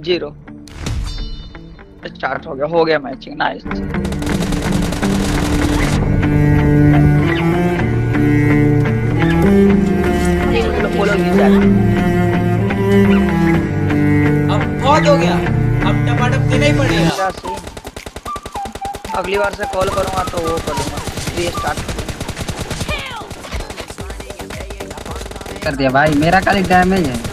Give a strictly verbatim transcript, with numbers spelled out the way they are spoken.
Zero. Start हो गया हो गया मैचिंग। नाइस। बोलो अब बहुत हो गया, अब टमाटम देना ही पड़ेगा। अगली बार से कॉल करूंगा तो वो करूंगा रीस्टार्ट कर दिया भाई, मेरा खाली डैमेज है।